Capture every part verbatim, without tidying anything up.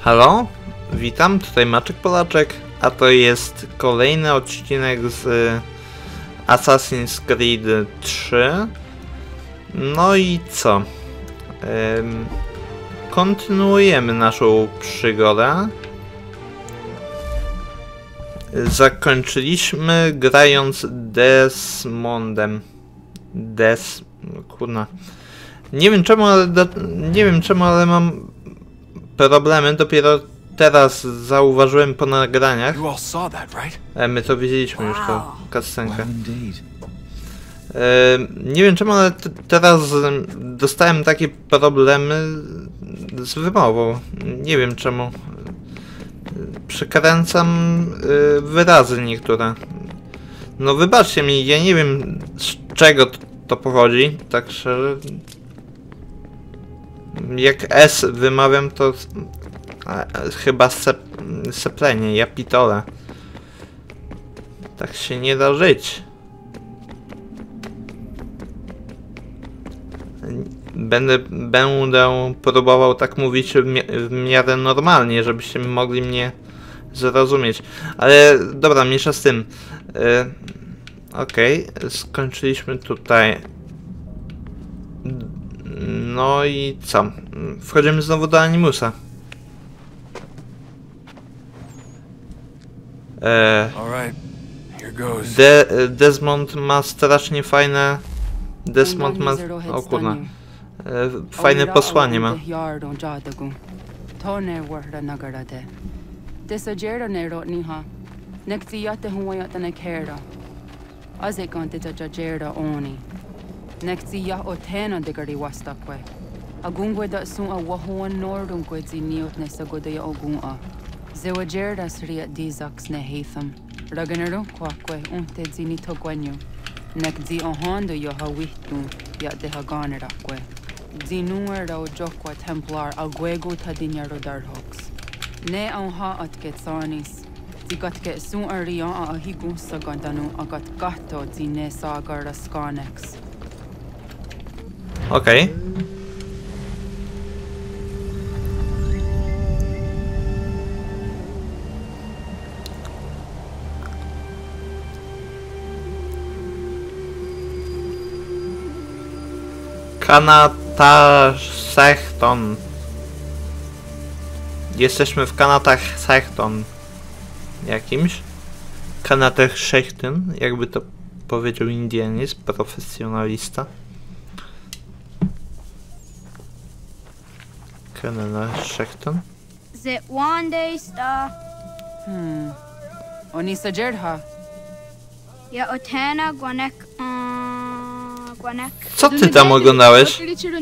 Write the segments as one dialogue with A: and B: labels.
A: Halo, witam, tutaj Maczek Polaczek, a to jest kolejny odcinek z Assassin's Creed trzy. No i co? Ym, kontynuujemy naszą przygodę. Zakończyliśmy grając Desmondem. Des... kurna. Nie wiem czemu, ale nie wiem czemu, ale mam problemy. Dopiero teraz zauważyłem po nagraniach. E, my to widzieliśmy już, tą cutscenkę. E, nie wiem czemu, ale teraz dostałem takie problemy z wymową. Nie wiem czemu. Przekręcam y, wyrazy niektóre. No wybaczcie mi, ja nie wiem z czego to, to pochodzi, tak szczerze. Jak S wymawiam, to a, chyba sep, seplenie, ja pitole. Tak się nie da żyć. Będę, będę próbował tak mówić w, mi w miarę normalnie, żebyście mogli mnie zrozumieć. Ale dobra, mniejsza z tym. Yy, Okej, okay, skończyliśmy tutaj. No i co? Wchodzimy znowu do Animusa. E, De Desmond ma strasznie fajne... Desmond ma... o kurna. E, fajne posłanie ma.
B: Nekti ya otena de gari wastakwe. Agungwe da sun a wahuan nordun kwezi niot ne sagoda ya ogun-a. Zewajerda sriat dizax ne heitham. Raganero kwakwe unte zini togwanyo. Nekdi ohondo yo hawihtu ya de haganerakwe. Zinuer da ojokwa templar agwego tadinyaro darhox. Ne onha atket sanis. Zigatke sun ariya a ahigun sagandanu agat gatto zine sagar skanex.
A: Okej. Okay. Kanata-Sechton. Jesteśmy w Kanata-Sechton jakimś. Kanata-Sechton, jakby to powiedział Indianiec, profesjonalista. Kanata-Sechton.
C: Zit one day sta.
B: Hmm. Oni sajerha.
C: Ja otena gwanek. Gwanek.
A: Co ty tam oglądałeś?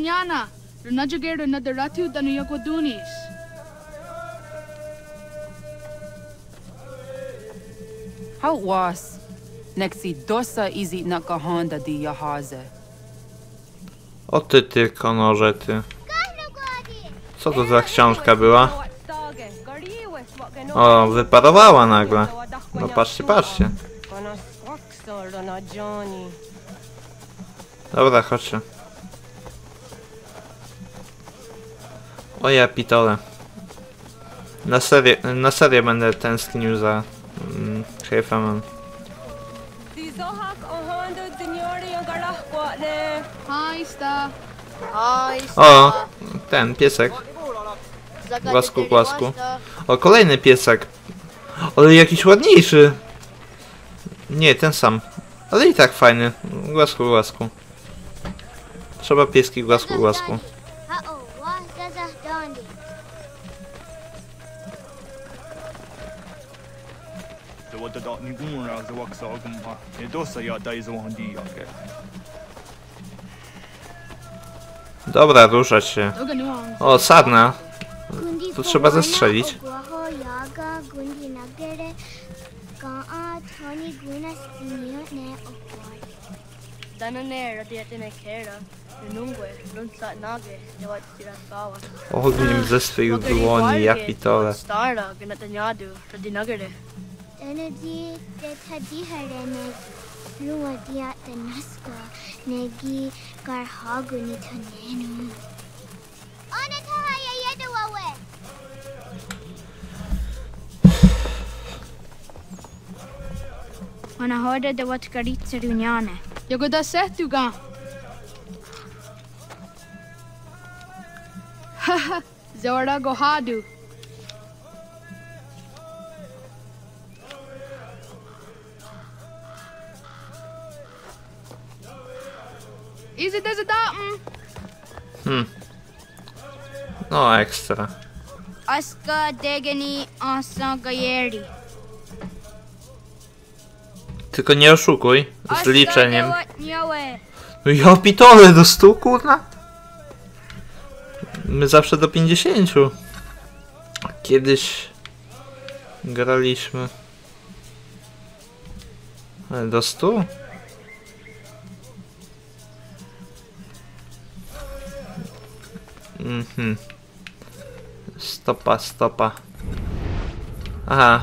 B: How was? Nexi dosa easy nakahanda di jahaze.
A: O ty ty konorze ty. Co to za książka była? O, wyparowała nagle. No patrzcie, patrzcie. Dobra, chodźcie. O ja pitole. Na serię, na serię będę tęsknił za mm, Heifamem. O, ten piesek. Głasku, głasku. O, kolejny piesek. Ale jakiś ładniejszy. Nie, ten sam. Ale i tak fajny. Głasku, głasku. Trzeba pieski, głasku, głasku. Dobra, ruszać się. O, Sadna. Tu trzeba zestrzelić. Ogniem ze swych dłoni, jak pitole.
C: Ona hörde det var tkaritser uniane.
D: Jag går där sett du ga. Haha, Zora go hadu. Is it as a datum?
A: Hmm. No ekstra.
C: Aska degeni asa gajeri.
A: Tylko nie oszukuj z liczeniem.
C: Niałe.
A: No ja pitole do stu, kurna. My zawsze do pięćdziesięciu. Kiedyś graliśmy. Ale do stu? Mhm. Stopa, stopa. Aha.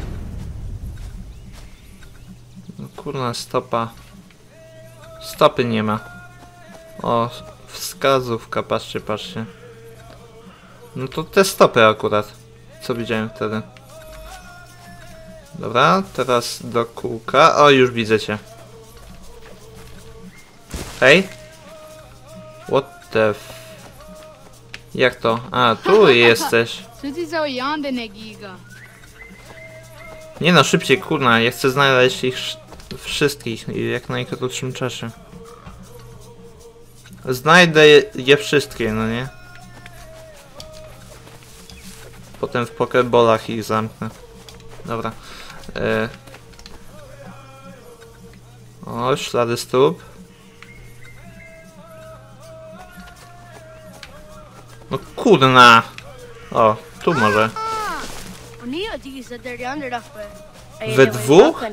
A: No kurna, stopa. Stopy nie ma. O, wskazówka, patrzcie, patrzcie. No to te stopy akurat, co widziałem wtedy. Dobra, teraz do kółka. O, już widzę cię. Hej. What the f... Jak to? A, tu jesteś.
D: Suti zo yande negiga.
A: Nie no, szybciej, kurna, ja chcę znaleźć ich wszystkich i jak najkrótszym czasie. Znajdę je, je wszystkie, no nie? Potem w pokeballach ich zamknę. Dobra. E... O, ślady stóp. No kurna! O, tu może. We dwóch?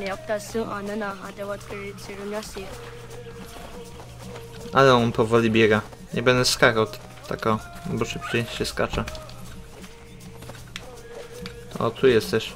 A: Ale on powoli biega. Nie będę skakał tako, bo szybciej się skacze. O, tu jesteś.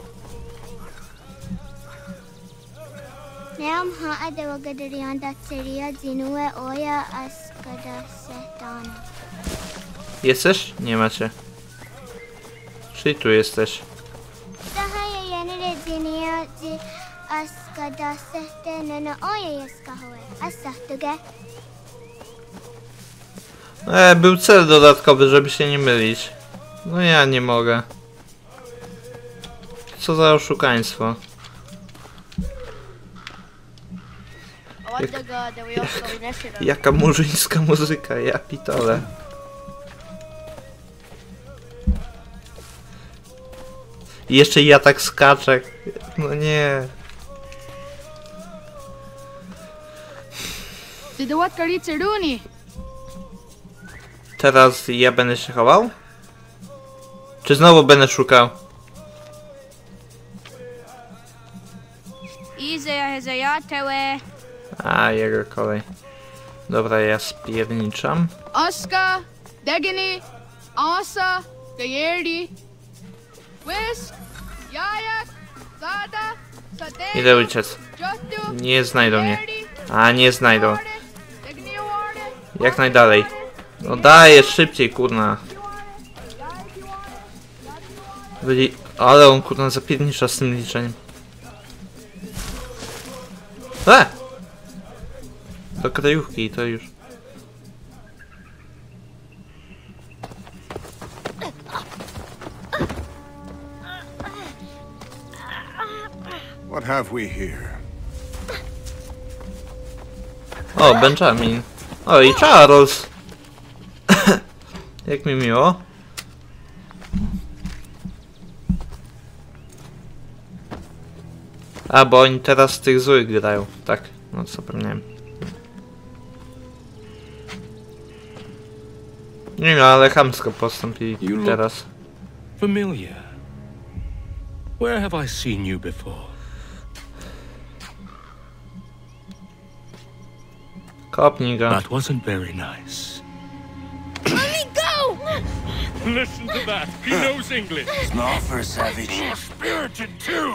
C: Neam ha adewa gadarianda seria zinue oja askada setana.
A: Jesteś? Nie macie. Czyli tu jesteś.
C: Sahaja yanere zinia zi askada setana no oja yaskahoe. Asahtuge.
A: E, był cel dodatkowy, żeby się nie mylić. No ja nie mogę. Co za oszukaństwo. Jak, jak, jaka murzyńska muzyka, ja pitole. I jeszcze ja tak skaczę. No nie. Teraz ja będę się chował? Czy znowu będę szukał? A, jego kolej. Dobra, ja spierniczam.
D: Oska, Degini, Asa, Gayerdi, Whisk, Jayak, Zada, Sade.
A: Idę uciec. Nie znajdą mnie. A, nie znajdą. Jak najdalej. No daję szybciej, kurna. Byli... Ale on kurna zapiernicza z tym liczeniem. E! Do krajówki to już.
E: What have we here?
A: O, Benjamin. O, i Charles. Jak mi miło. A, bo oni teraz tych złych grają. Tak, no co zapomniałem. Nie wiem, ale chamsko postąpili teraz.
F: Familiar. Where have I seen you before?
A: Kopnij go.
F: That wasn't very nice.
C: Let me go!
F: Listen to that. He knows English.
E: Small for savage.
F: You're spirited too.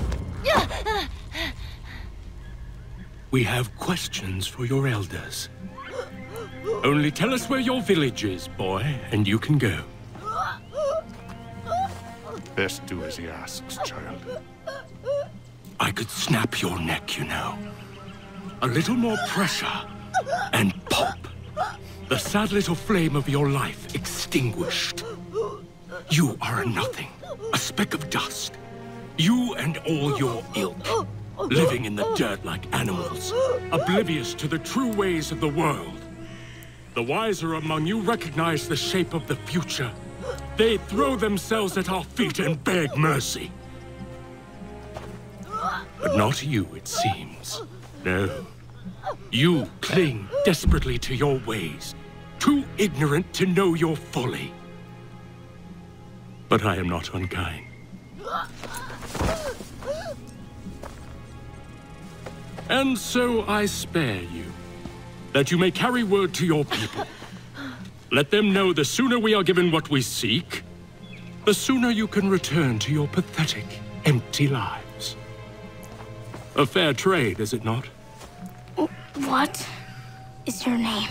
F: We have questions for your elders. Only tell us where your village is, boy, and you can go.
E: Best do as he asks, child.
F: I I could snap your neck, you know. A little more pressure, and pop. The sad little flame of your life extinguished. You are a nothing, a speck of dust. You and all your ilk, living in the dirt like animals, oblivious to the true ways of the world. The wiser among you recognize the shape of the future. They throw themselves at our feet and beg mercy. But not you, it seems. No. You cling desperately to your ways, too ignorant to know your folly. But I am not unkind. And so I spare you, that you may carry word to your people. Let them know the sooner we are given what we seek, the sooner you can return to your pathetic, empty lives. A fair trade, is it not?
C: What is your name?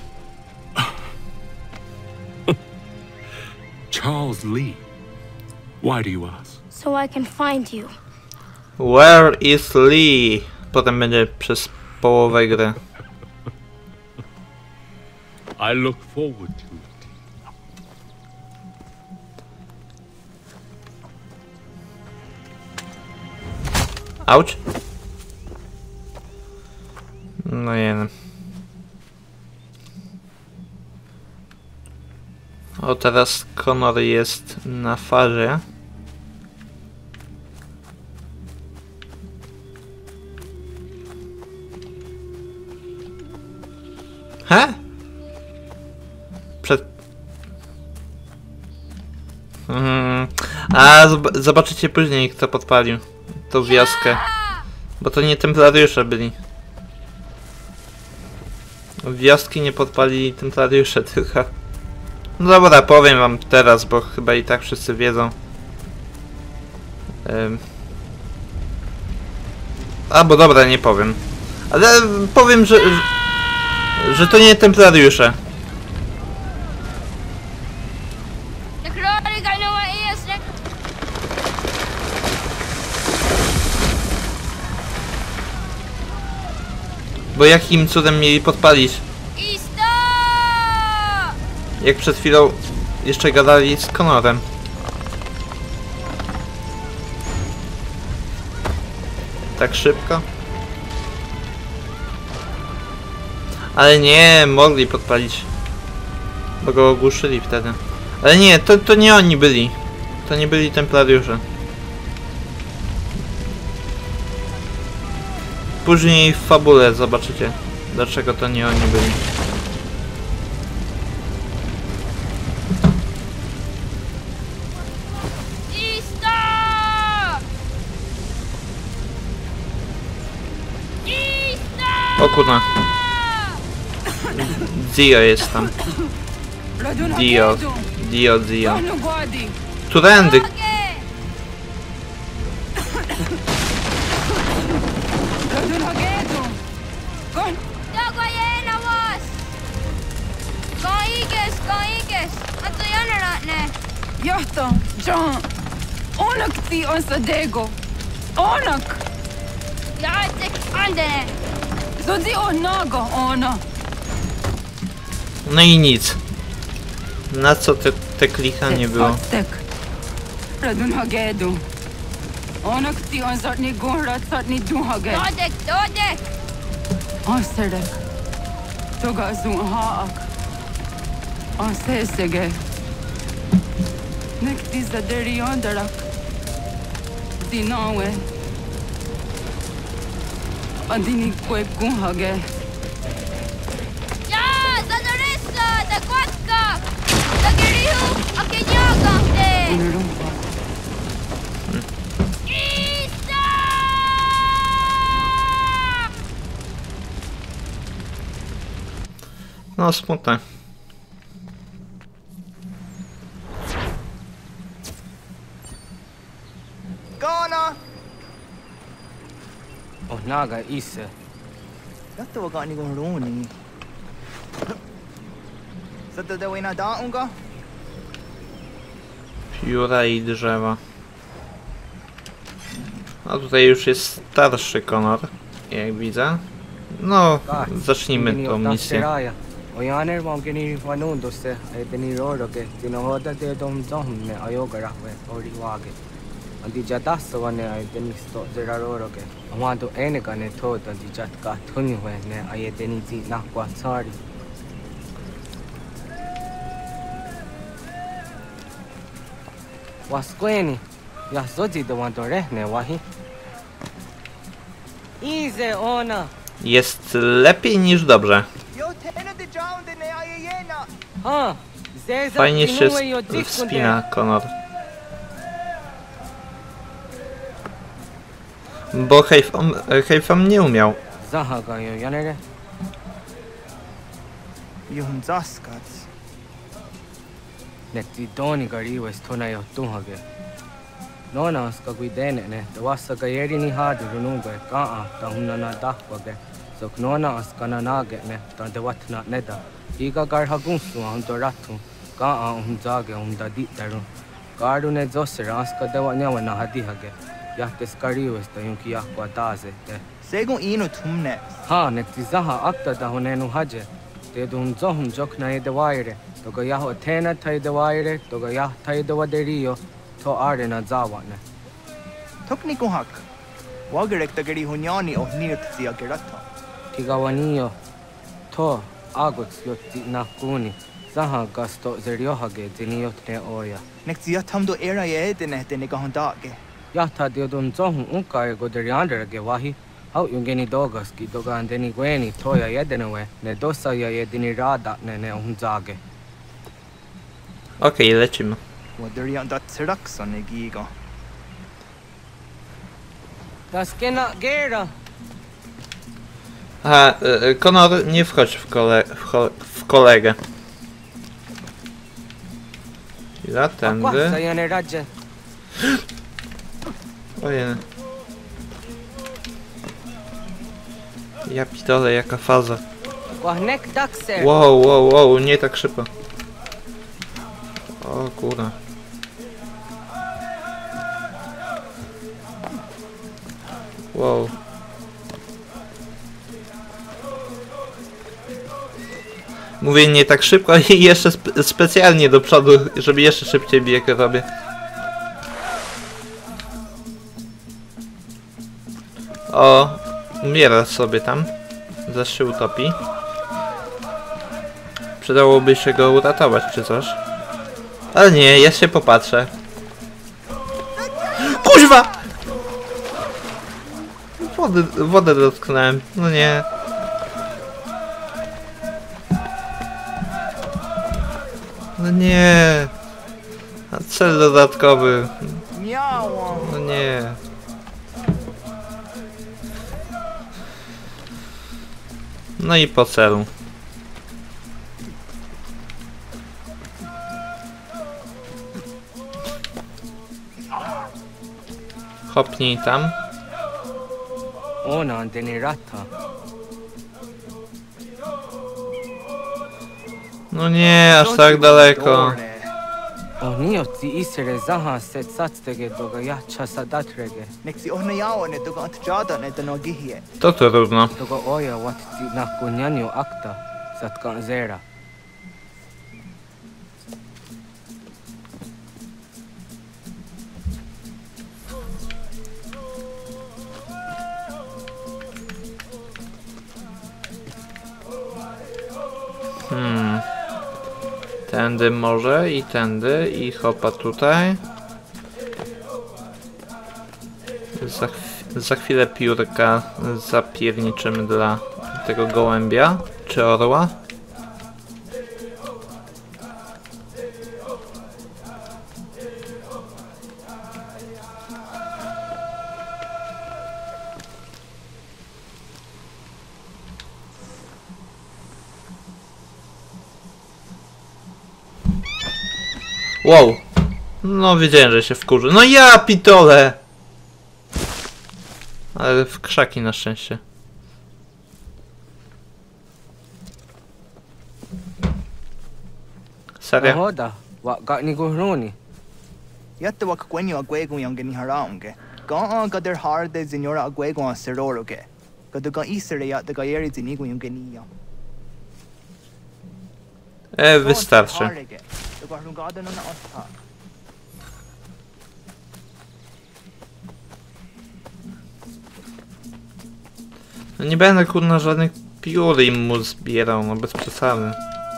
F: Charles Lee. Why do you ask?
C: So I can find you.
A: Where is Lee? Potem będzie przez połowę gry.
F: I look forward to it.
A: Auć. No jeden. O, teraz Connor jest na farze. He? Przed... Hmm. A zob zobaczycie później, kto podpalił tą wioskę. Bo to nie templariusze byli. Wioski nie podpalili templariusze, tylko... No dobra, powiem wam teraz, bo chyba i tak wszyscy wiedzą. Um. A, bo dobra, nie powiem. Ale powiem, że... Że to nie templariusze. Bo jakim cudem mieli podpalić? Jak przed chwilą jeszcze gadali z Connorem. Tak szybko? Ale nie, mogli podpalić. Bo go ogłuszyli wtedy. Ale nie, to, to nie oni byli. To nie byli templariusze. Później w fabule zobaczycie, dlaczego to nie oni byli. O kurna. Dio jest tam. Dio. Dio, Dio. Którędy?
B: Johto, John. Onak ti on sadego. Onak.
C: Jacek, andere.
B: Zodzi onago, ona.
A: No i nic. Na co te, te klikanie było?
B: Tak. Radun hagedu. Onak ti on zatni gonrat zatni du haged.
C: Dodek, dodek.
B: On sedek. Toga zun haak. On sesege. Nekti zaderi ondarak. Dinawe. Andini kwe gunhage.
C: Ja, zadoressa, da kwatka. Da gerihu, akenyaga te.
B: Unurumpa.
C: Isa!
A: No smutne.
G: Ghana!
H: Oh, naga isa.
G: Yatta wa gani gon roni. Sada da wina da unga?
A: Pióra i drzewa. A tutaj już jest starszy Connor, jak widzę. No, zacznijmy tą misję.
H: Oyaner mam geni wanun doste deni rodoke tino hoda de dom dom ne ayoga rahwe ori wage andi jatas wane ay deni sto zera rodoke amando ene kane thot andi jat ka thuni hwe ne ay deni ji na kwa sari waskweni ya zoji do wanto rehne wahi ize ona
A: Jest lepiej niż dobrze. Fajnie się wspina Connor. Bo Heifam nie umiał.
G: Yun zaskats.
H: Nekti doni gari wes thona yo tuhage. Nona ska guidene ne dawasa ka yeri ni hadu runuga ka a ta hunna da wage. So nona askana nage ne ta dewatna neda. Iga gar hagunsu on to ratu. Ka a um jage um da di taru. Garu ne zosera aska dewanya wana hadi hage. Ya teskari wes ta yunki ya kwa taze te.
G: Segun inu tumne.
H: Ha nekti zaha akta da hunenu haje. Te dun zohum jokna e dewaire. Toga yaho tena tai dewaire. Toga yah tai dewaderio. To are na zawane.
G: Tokni kuhak. Wagerek tagari hunyani o nirt siya gerata.
H: Tigawanio. To agots yotti na kuni. Zaha gasto zeriohage diniotne oya.
G: Nekti yatamdo era ye edene dene kahondage.
H: Yata diodun zohum unka e goderianderage wahi. Hau yungeni dogas ki dogan deni gweni toya yedenewe. Ne dosa ya jedini rada ne ne unzage.
A: Okej, okay, lecimy.
G: Waderian dat serakson e giga.
H: Taskena gera.
A: Aha, y, Connor, nie wchodź w, kole, w, ko, w kolegę. Chwila, tędy. Ojej. Ja pitole, jaka faza. Wow, wow, wow, nie tak szybko. O kurwa. Wow. Mówię nie tak szybko i jeszcze spe specjalnie do przodu, żeby jeszcze szybciej bieg robię. O, umiera sobie tam. Zaś się utopi. Przydałoby się go uratować czy coś. Ale nie, ja się popatrzę. Kuźwa! Wody, wodę dotknąłem, no nie. No nie. A cel dodatkowy. No nie. No i po celu. Hopnij tam.
H: Ona deni rata.
A: No nie, aż tak daleko.
H: Oni otti isere zaha set satstege doga ya chasadatrege.
G: Neksi ohna yawo ne doga antjada ne dano gihie.
A: To to równo.
H: Doga oya watti na kunyanyo akta satkan zera.
A: Hmm. Tędy może i tędy i hopa tutaj. Za, za chwilę piórka zapierniczymy dla tego gołębia czy orła. Wow. No wiedziałem, że się wkurzy. No ja pitole! Ale w krzaki na szczęście. Serio?
H: Hoda, wa ga ni gohroni.
G: Yatta wak kwenyo agwegu yang geni haraunge. Gone got their hard days in your aguego on Seroroge. Got the gun Easter at the Gayeri Zinigo in Genia.
A: E, wystarczy.
G: The Garden on the Osta.
A: No nie będę kurna żadnych piór im mu zbierał, no bez przesady.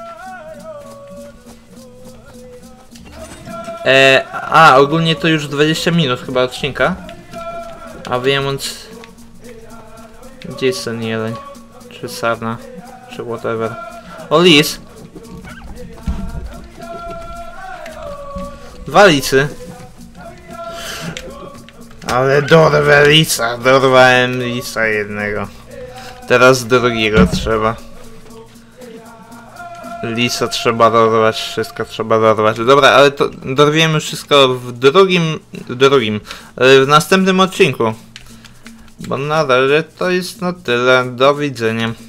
A: E, a, ogólnie to już dwadzieścia minut chyba odcinka. A wyjmując... Gdzie jest ten jeleń? Czy sarna? Czy whatever. O, lis! Dwa lisy. Ale dorwę lisa, dorwałem lisa jednego. Teraz drugiego trzeba. Lisa trzeba dorwać, wszystko trzeba dorwać. Dobra, ale to dorwiemy wszystko w drugim, w drugim, w następnym odcinku. Bo na razie to jest na tyle. Do widzenia.